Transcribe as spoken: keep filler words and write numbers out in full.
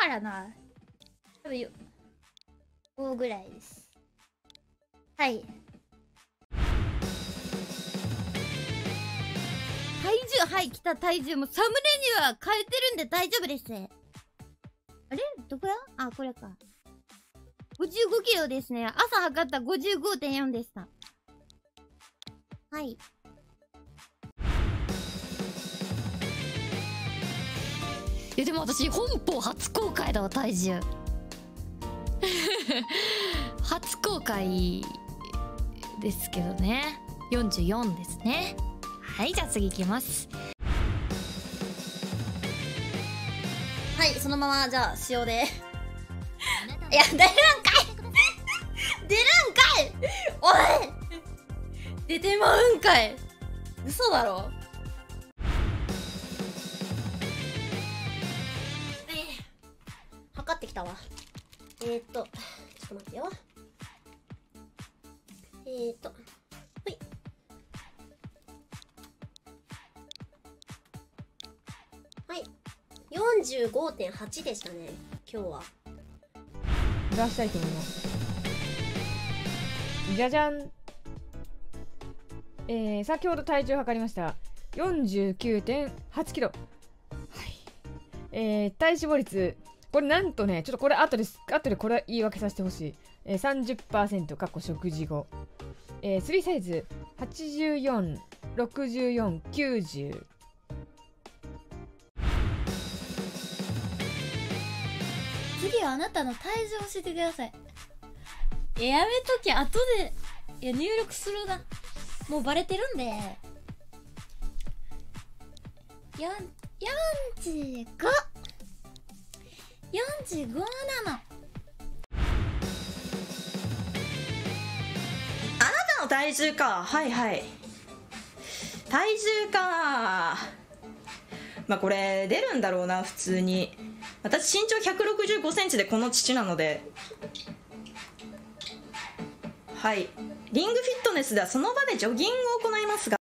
からな。多分よごぐらいです。はい。体重、はい、来た体重もサムネには変えてるんで大丈夫です。あれどこや？あ、これか。ごじゅうごキロですね。朝測った ごじゅうごてんよん でした。はい。え、でも私、本邦初公開だわ、体重。初公開ですけどね。よんじゅうよんですね。はい、じゃあ次行きます。はい、そのまま、じゃあ、塩で。いや、出るんかい出るんかいおい出てまうんかい嘘だろ。測ってきたわ。えーっと、ちょっと待ってよ。えーっと、ほい。はい。よんじゅうごてんはちでしたね、今日は。 出したいと思います。じゃじゃん。えー、先ほど体重測りました。よんじゅうきゅうてんはちキロ。はい。えー、体脂肪率。これなんとね、ちょっとこれ後で、後でこれ言い訳させてほしい。えー、さんじゅっパーセント、過去食事後。えー、スリーサイズ、はちじゅうよん、ろくじゅうよん、きゅうじゅう。 次はあなたの体重教えてください。え、やめとき、後で、いや、入力するな。もうバレてるんで。よん、よんじゅうご。よんじゅうごなの。 あなたの体重か。はいはい。体重か。まあこれ出るんだろうな、普通に。私身長ひゃくろくじゅうごセンチでこの父なので。はい。リングフィットネスではその場でジョギングを行いますが、